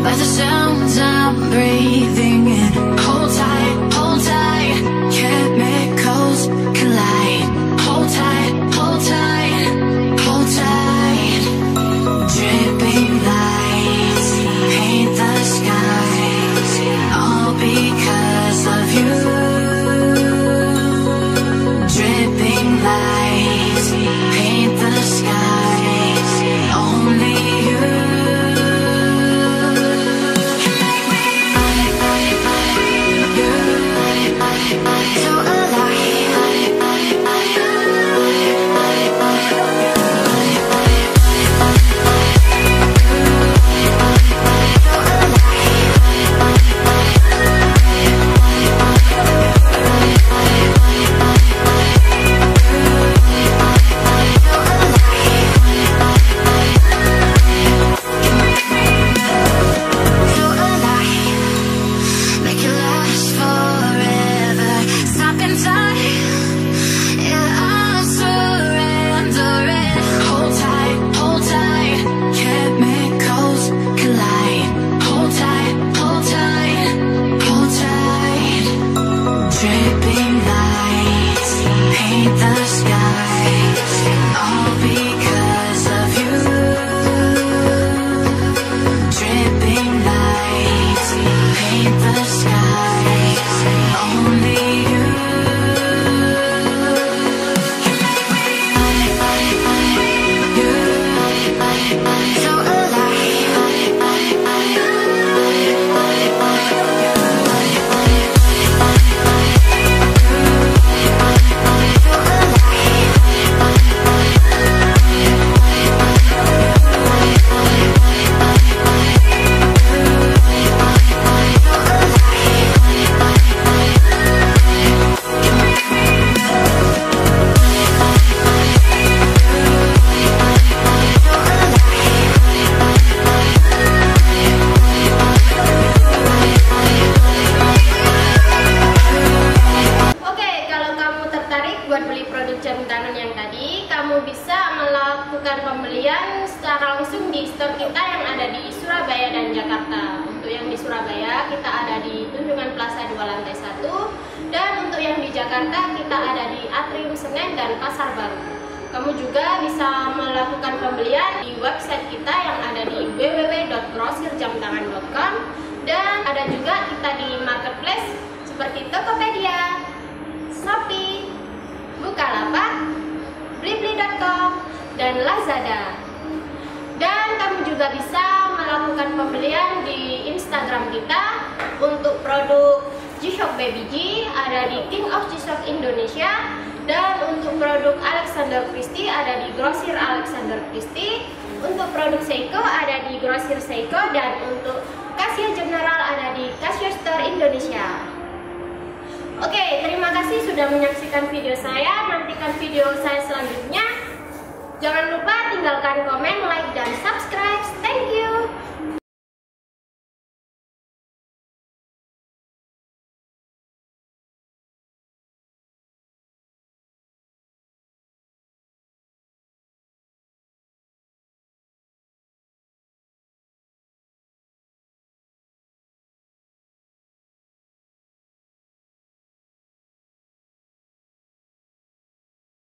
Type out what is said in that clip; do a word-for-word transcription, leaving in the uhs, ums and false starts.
by the sounds I'm breathing in. Hold tight, hold tight, chemicals collide. Hold tight, hold tight, hold tight. Dripping lights paint the skies, all because of you. Dripping lights paint the skies, only you. So alive. Dripping lights paint the skies, all because of you. Dripping lights paint the skies, only you. So alive. Buat beli produk jam tangan yang tadi, kamu bisa melakukan pembelian secara langsung di store kita yang ada di Surabaya dan Jakarta. Untuk yang di Surabaya, kita ada di Tunjungan Plaza dua lantai satu, dan untuk yang di Jakarta, kita ada di Atrium Senen dan Pasar Baru. Kamu juga bisa melakukan pembelian di website kita yang ada di w w w dot grosir jam tangan dot com, dan ada juga kita di marketplace seperti Tokopedia, Shopee, Bukalapak, blibli dot com, dan Lazada. Dan kamu juga bisa melakukan pembelian di Instagram kita untuk produk G-Shock Baby G ada di King of G-Shock Indonesia, dan untuk produk Alexander Christie ada di Grosir Alexander Christie, untuk produk Seiko ada di Grosir Seiko, dan untuk Casio General ada di Casio Store Indonesia. Oke, terima kasih sudah menyaksikan video saya. Nantikan video saya selanjutnya. Jangan lupa tinggalkan komen, like, dan subscribe. Thank you.